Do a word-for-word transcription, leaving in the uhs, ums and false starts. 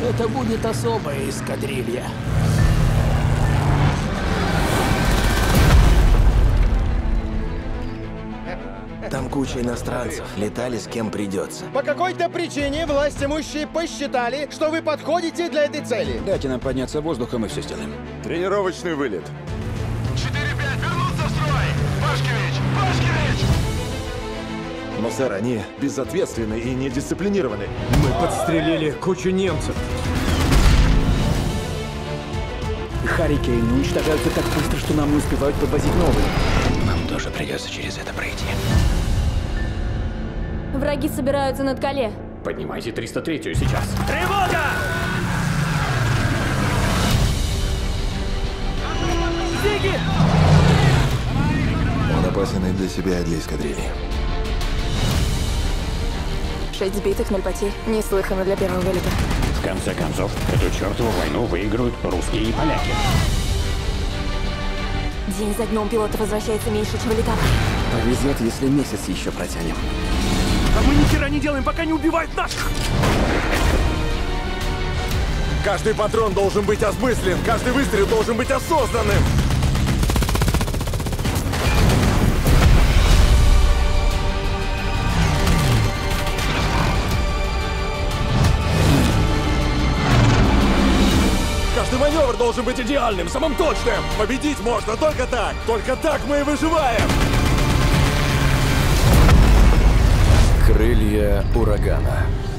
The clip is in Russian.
Это будет особая эскадрилья. Там куча иностранцев. Летали с кем придется. По какой-то причине власть имущие посчитали, что вы подходите для этой цели. Дайте нам подняться воздухом, и все сделаем. Тренировочный вылет. четыре пять, вернуться в строй! Пашкевич! Пашкевич! Но, сэр, они безответственны и недисциплинированы. Мы подстрелили кучу немцев. Харрикейны уничтожаются так быстро, что нам не успевают подвозить новые. Нам тоже придется через это пройти. Враги собираются над Кале. Поднимайте триста третью сейчас. Тревога! Зиги! Он опасен и для себя, и для эскадрильи. Шесть сбитых, ноль потерь. Неслыханно для первого вылета. В конце концов, эту чертову войну выиграют русские и поляки. День за днем пилоты возвращается меньше, чем вылетавшие. Повезет, если месяц еще протянем. А мы ни хера не делаем, пока не убивают наших! Каждый патрон должен быть осмыслен, каждый выстрел должен быть осознанным. Каждый маневр должен быть идеальным, самым точным. Победить можно только так. Только так мы и выживаем. Крылья урагана.